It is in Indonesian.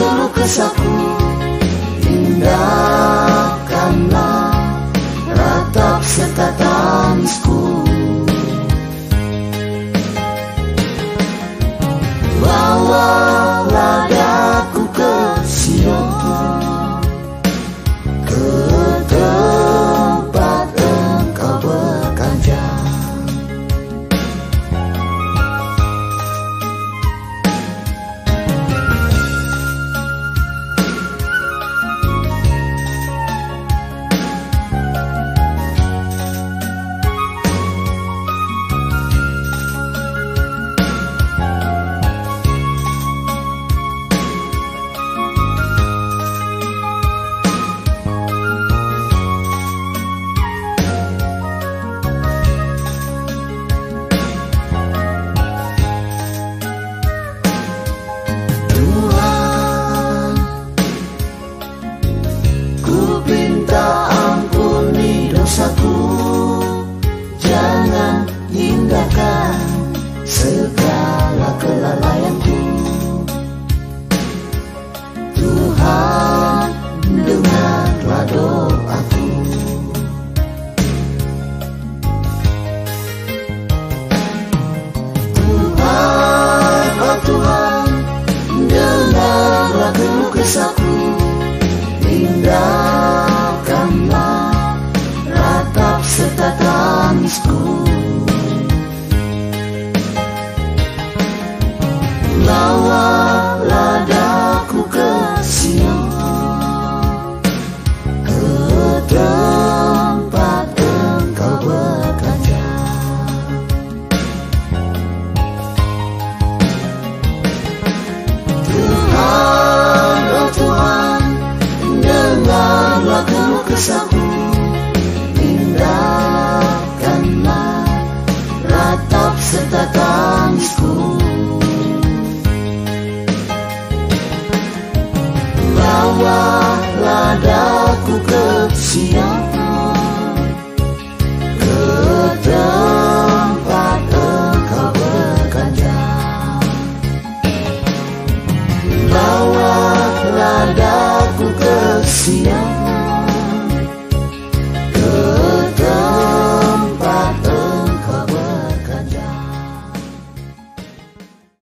keluh kesahku, indahkanlah ratap serta tangisku. Bawalah daku ke Sion, ke tempat Engkau bekerja. Jangan hindarkan segala kelalaianku. Tuhan, dengarlah doaku. Tuhan, oh Tuhan, dengarlah keluh kesahku. Indahkanlah ratap serta tangisku. Bawalah daku ke Sion, ke tempat Engkau bekerja. Tuhan, oh Tuhan, dengarlah keluh kesahku. Indahkanlah ratap serta tangisku. Bawalah daku ke Sion,